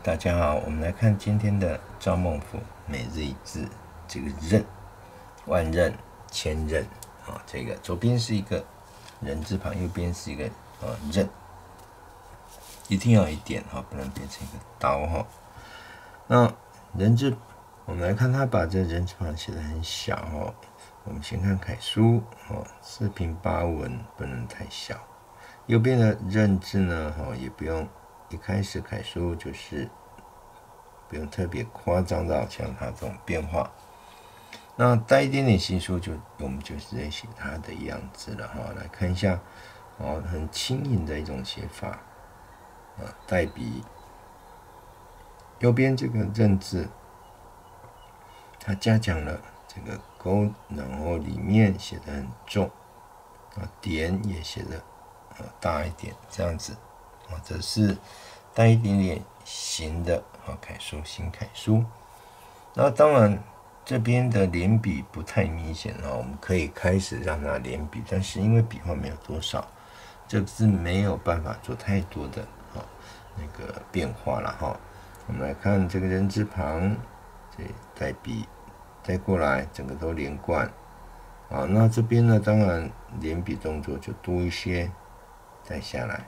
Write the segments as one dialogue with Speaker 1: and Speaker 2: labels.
Speaker 1: 大家好，我们来看今天的赵孟頫每日一字。这个任，万任、千任啊，这个左边是一个人字旁，右边是一个任，一定要一点哈，不能变成一个刀哈。那人字，我们来看他把这人字旁写得很小哈。我们先看楷书哦，四平八稳，不能太小。右边的任字呢，也不用一开始楷书就是不用特别夸张到像它这种变化。那带一点点新书我们就直接写它的样子了哈。来看一下很轻盈的一种写法带笔。右边这个任字，它加强了这个勾，然后里面写得很重点也写得大一点，这样子这是带一点点形的楷书，新楷书。那当然这边的连笔不太明显我们可以开始让它连笔，但是因为笔画没有多少，这个是没有办法做太多的那个变化了哈。我们来看这个人字旁，这带笔带过来，整个都连贯那这边呢，当然连笔动作就多一些，再下来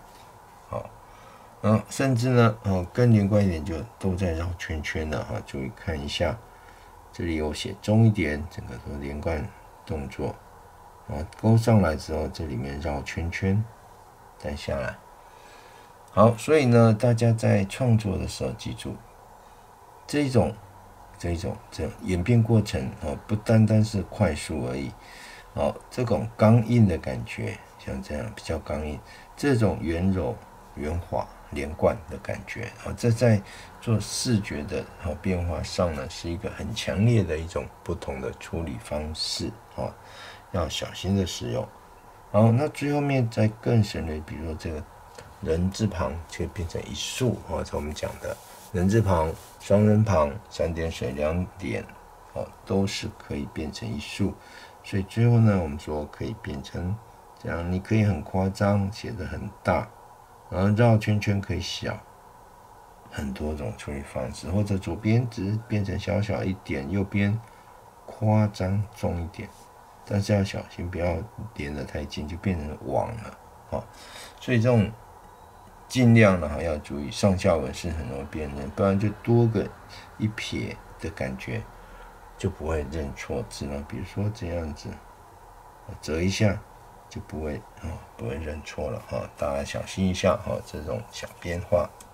Speaker 1: 甚至呢更连贯一点，就都在绕圈圈了注意看一下，这里有写重一点，整个都连贯动作勾上来之后，这里面绕圈圈，再下来。好，所以呢，大家在创作的时候记住，这种演变过程不单单是快速而已这种刚硬的感觉，像这样比较刚硬，这种圆柔、圆滑、连贯的感觉这在做视觉的变化上呢，是一个很强烈的一种不同的处理方式要小心的使用。好，那最后面再更省略，比如说这个人字旁就变成一竖这我们讲的人字旁、双人旁、三点水两点都是可以变成一竖。所以最后呢，我们说可以变成这样，你可以很夸张，写得很大，然后绕圈圈可以小，很多种处理方式，或者左边只是变成小小一点，右边夸张重一点，但是要小心，不要连得太近，就变成网了所以这种尽量呢要注意，上下文是很容易辨认，不然就多个一撇的感觉，就不会认错字了。比如说这样子，折一下就不会认错了大家小心一下这种小变化。